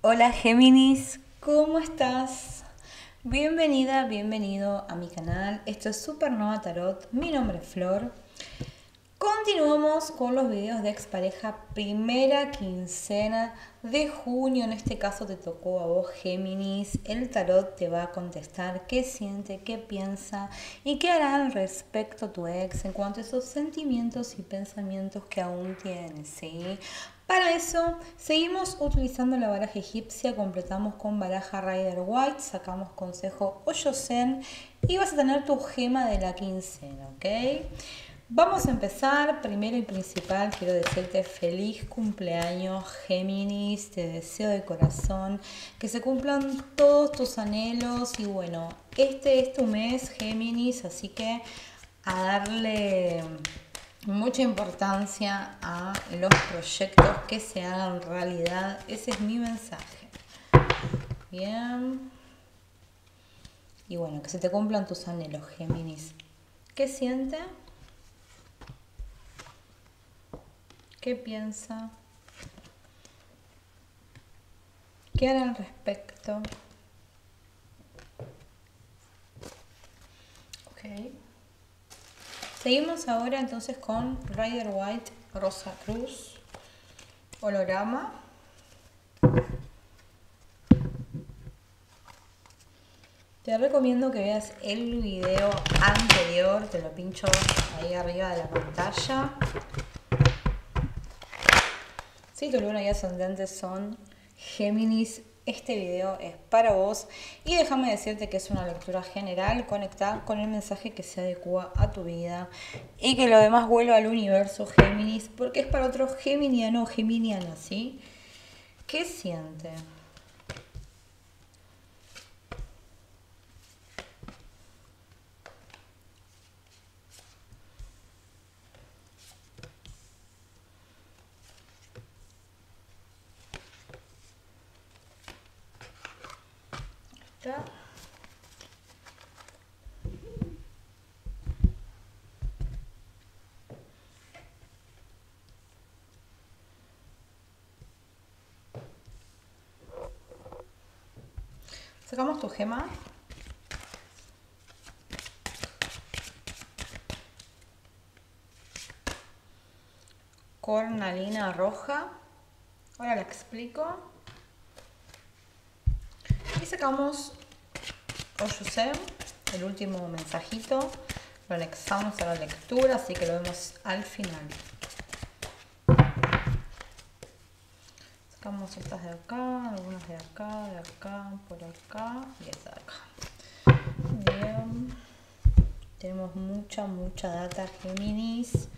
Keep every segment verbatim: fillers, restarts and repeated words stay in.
Hola Géminis, ¿cómo estás? Bienvenida, bienvenido a mi canal. Esto es Supernova Tarot. Mi nombre es Flor. Continuamos con los videos de expareja primera quincena de junio. En este caso te tocó a vos, Géminis. El tarot te va a contestar qué siente, qué piensa y qué hará al respecto tu ex en cuanto a esos sentimientos y pensamientos que aún tienes, ¿sí? Para eso seguimos utilizando la baraja egipcia, completamos con baraja Rider White, sacamos consejo Osho Zen y vas a tener tu gema de la quincena, ¿ok? Vamos a empezar. Primero y principal quiero decirte feliz cumpleaños, Géminis. Te deseo de corazón que se cumplan todos tus anhelos y bueno, este es tu mes, Géminis, así que a darle mucha importancia a los proyectos que se hagan realidad. Ese es mi mensaje. Bien. Y bueno, que se te cumplan tus anhelos, Géminis. ¿Qué siente? ¿Qué piensa? ¿Qué hará al respecto? Ok. Seguimos ahora entonces con Rider White, Rosa Cruz, holograma. Te recomiendo que veas el video anterior, te lo pincho ahí arriba de la pantalla. Si tu luna y ascendente son Géminis, este video es para vos y déjame decirte que es una lectura general, conectada con el mensaje que se adecua a tu vida y que lo demás vuelva al universo, Géminis, porque es para otro geminiano o geminiana, ¿sí? ¿Qué siente? ¿Está? Sacamos tu gema. Cornalina roja. Ahora la explico. Y sacamos Osho Zen, el último mensajito. Lo anexamos a la lectura, así que lo vemos al final. Sacamos estas de acá, algunas de acá, de acá, por acá y esta de acá. Bien. Tenemos mucha, mucha data, Géminis.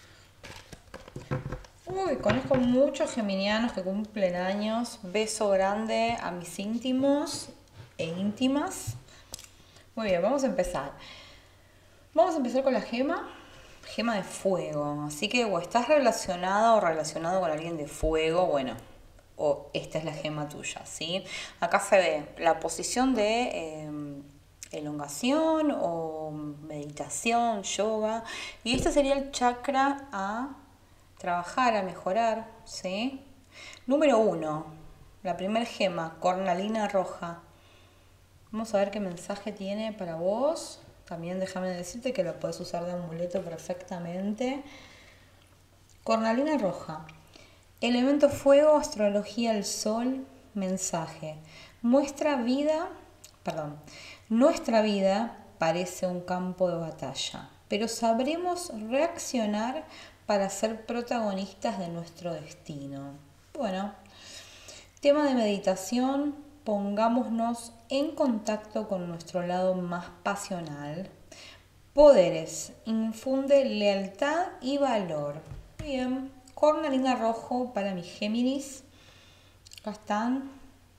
Uy, conozco muchos geminianos que cumplen años. Beso grande a mis íntimos e íntimas. Muy bien, vamos a empezar. Vamos a empezar con la gema. Gema de fuego. Así que o estás relacionada o relacionado con alguien de fuego, bueno, o esta es la gema tuya, ¿sí? Acá se ve la posición de eh, elongación o meditación, yoga. Y este sería el chakra a trabajar, a mejorar, ¿sí? Número uno, la primer gema, cornalina roja. Vamos a ver qué mensaje tiene para vos. También déjame decirte que lo puedes usar de amuleto perfectamente. Cornalina roja. Elemento fuego, astrología, el sol, mensaje. Nuestra vida, perdón, nuestra vida parece un campo de batalla, pero sabremos reaccionar para ser protagonistas de nuestro destino. Bueno, tema de meditación, pongámonos en contacto con nuestro lado más pasional. Poderes, infunde lealtad y valor. Bien, cornalina rojo para mis Géminis. Acá están.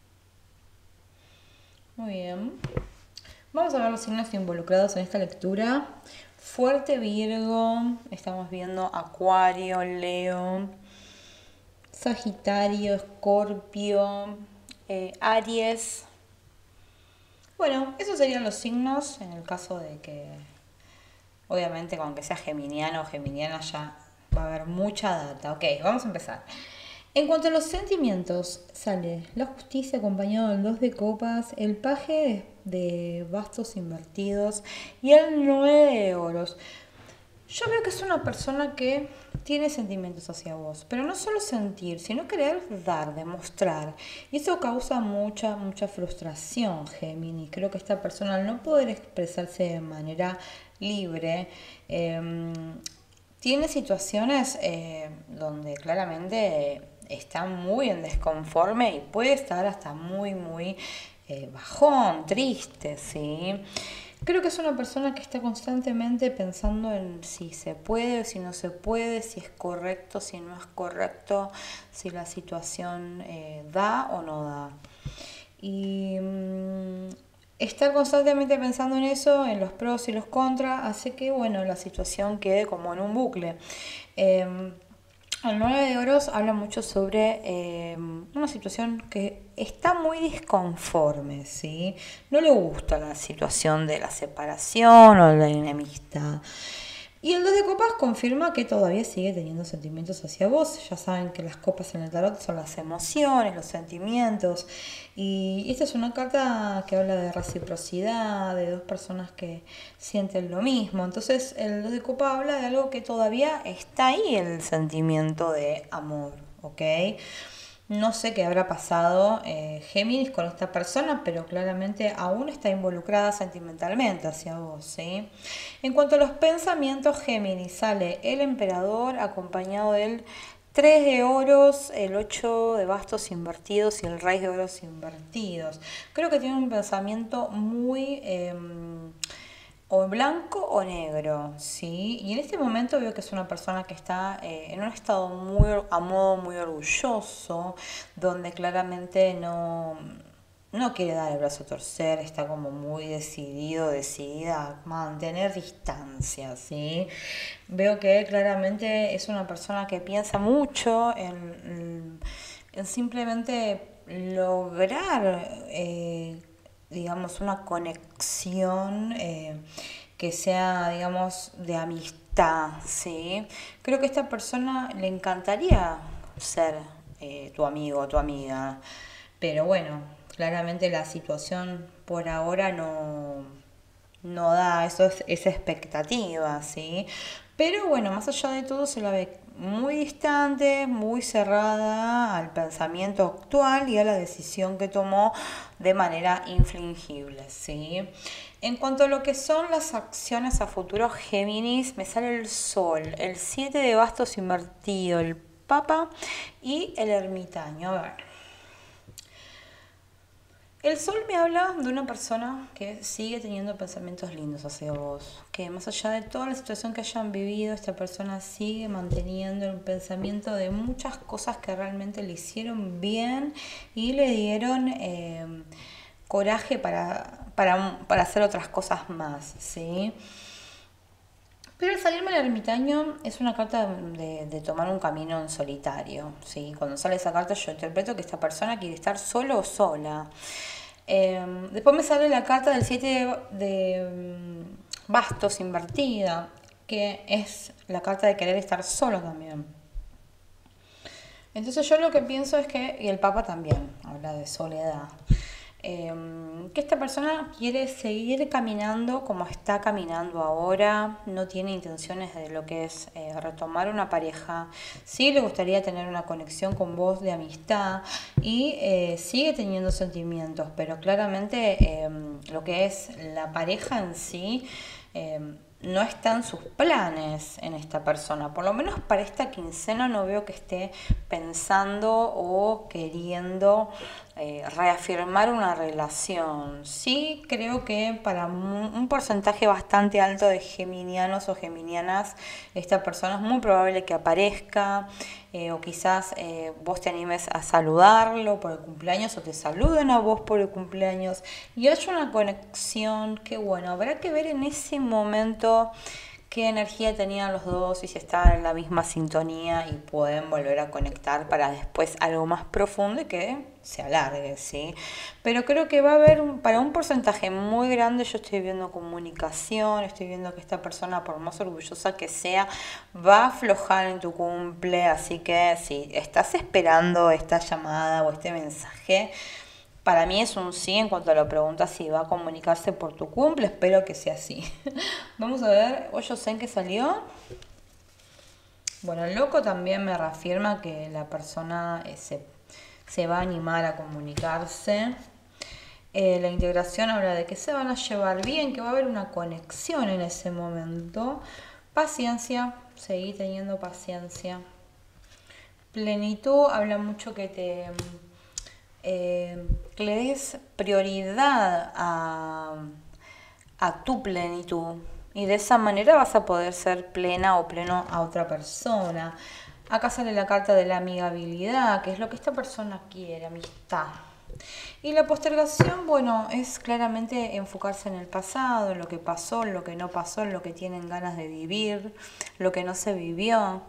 Muy bien. Vamos a ver los signos involucrados en esta lectura. Fuerte Virgo, estamos viendo Acuario, Leo, Sagitario, Escorpio, eh, Aries. Bueno, esos serían los signos en el caso de que, obviamente, con que sea geminiano o geminiana ya va a haber mucha data. Ok, vamos a empezar. En cuanto a los sentimientos, sale la justicia acompañado del dos de copas, el paje de bastos invertidos y el nueve de oros. Yo veo que es una persona que tiene sentimientos hacia vos, pero no solo sentir, sino querer dar, demostrar. Y eso causa mucha, mucha frustración, Géminis. Creo que esta persona, al no poder expresarse de manera libre, eh, tiene situaciones eh, donde claramente está muy en desconforme y puede estar hasta muy, muy eh, bajón, triste, ¿sí? Creo que es una persona que está constantemente pensando en si se puede o si no se puede, si es correcto, si no es correcto, si la situación eh, da o no da. Y mmm, estar constantemente pensando en eso, en los pros y los contras, hace que bueno, la situación quede como en un bucle. Eh, El nueve de oros habla mucho sobre eh, una situación que está muy disconforme, ¿sí? No le gusta la situación de la separación o la enemistad. Y el dos de copas confirma que todavía sigue teniendo sentimientos hacia vos. Ya saben que las copas en el tarot son las emociones, los sentimientos. Y esta es una carta que habla de reciprocidad, de dos personas que sienten lo mismo. Entonces el dos de copas habla de algo que todavía está ahí, el sentimiento de amor, ¿ok? No sé qué habrá pasado eh, Géminis con esta persona, pero claramente aún está involucrada sentimentalmente hacia vos, ¿sí? En cuanto a los pensamientos, Géminis, sale el emperador acompañado del tres de oros, el ocho de bastos invertidos y el rey de oros invertidos. Creo que tiene un pensamiento muy... Eh, o blanco o negro, ¿sí? Y en este momento veo que es una persona que está eh, en un estado muy a modo muy orgulloso, donde claramente no, no quiere dar el brazo a torcer, está como muy decidido, decidida a mantener distancia, ¿sí? Veo que claramente es una persona que piensa mucho en, en simplemente lograr... Eh, digamos, una conexión eh, que sea, digamos, de amistad, ¿sí? Creo que a esta persona le encantaría ser eh, tu amigo o tu amiga, pero bueno, claramente la situación por ahora no, no da eso, esa expectativa, ¿sí? Pero bueno, más allá de todo se la ve muy distante, muy cerrada al pensamiento actual y a la decisión que tomó de manera infligible, ¿sí? En cuanto a lo que son las acciones a futuro, Géminis, me sale el Sol, el siete de bastos invertido, el Papa y el Ermitaño. A ver. El Sol me habla de una persona que sigue teniendo pensamientos lindos hacia vos, que más allá de toda la situación que hayan vivido, esta persona sigue manteniendo un pensamiento de muchas cosas que realmente le hicieron bien y le dieron eh, coraje para, para, para hacer otras cosas más, ¿sí? Pero el salirme al ermitaño es una carta de, de tomar un camino en solitario, ¿sí? Cuando sale esa carta yo interpreto que esta persona quiere estar solo o sola. Eh, después me sale la carta del siete de, de bastos invertida, que es la carta de querer estar solo también. Entonces yo lo que pienso es que, y el Papa también habla de soledad, eh, que esta persona quiere seguir caminando como está caminando ahora, no tiene intenciones de lo que es eh, retomar una pareja, sí le gustaría tener una conexión con vos de amistad y eh, sigue teniendo sentimientos, pero claramente eh, lo que es la pareja en sí eh, no está en sus planes en esta persona, por lo menos para esta quincena no veo que esté pensando o queriendo eh, reafirmar una relación. Sí creo que para un porcentaje bastante alto de geminianos o geminianas esta persona es muy probable que aparezca eh, o quizás eh, vos te animes a saludarlo por el cumpleaños o te saluden a vos por el cumpleaños y haya una conexión que bueno, habrá que ver en ese momento qué energía tenían los dos y si estaban en la misma sintonía y pueden volver a conectar para después algo más profundo y que se alargue, ¿sí? Pero creo que va a haber, un, para un porcentaje muy grande, yo estoy viendo comunicación, estoy viendo que esta persona, por más orgullosa que sea, va a aflojar en tu cumple, así que si estás esperando esta llamada o este mensaje, para mí es un sí en cuanto a la pregunta si va a comunicarse por tu cumple, espero que sea así. Vamos a ver, hoy yo sé en qué salió. Bueno, el loco también me reafirma que la persona eh, se, se va a animar a comunicarse. Eh, la integración habla de que se van a llevar bien, que va a haber una conexión en ese momento. Paciencia, seguí teniendo paciencia. Plenitud habla mucho que te... Eh, que le des prioridad a, a tu plenitud y de esa manera vas a poder ser plena o pleno a otra persona. Acá sale la carta de la amigabilidad, que es lo que esta persona quiere, amistad. Y la postergación, bueno, es claramente enfocarse en el pasado, en lo que pasó, en lo que no pasó, en lo que tienen ganas de vivir, lo que no se vivió.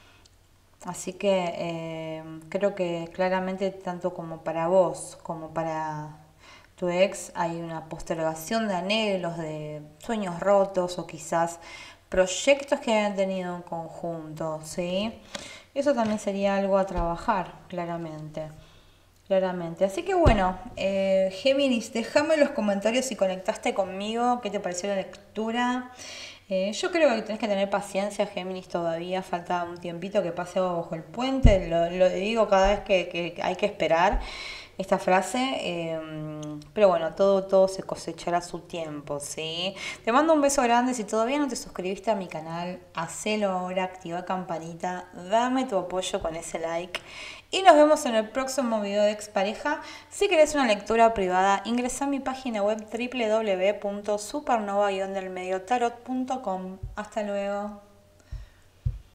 Así que eh, creo que claramente tanto como para vos como para tu ex hay una postergación de anhelos, de sueños rotos o quizás proyectos que hayan tenido en conjunto, ¿sí? Eso también sería algo a trabajar, claramente. Claramente. Así que bueno, eh, Géminis, déjame en los comentarios si conectaste conmigo, qué te pareció la lectura. Eh, yo creo que tenés que tener paciencia, Géminis, todavía falta un tiempito que pase agua bajo el puente, lo, lo digo cada vez que, que hay que esperar esta frase, eh, pero bueno, todo, todo se cosechará a su tiempo, ¿sí? Te mando un beso grande, si todavía no te suscribiste a mi canal, hacelo ahora, activa campanita, dame tu apoyo con ese like. Y nos vemos en el próximo video de Expareja. Si querés una lectura privada, ingresa a mi página web doble u doble u doble u punto supernova guion del medio tarot punto com. Hasta luego.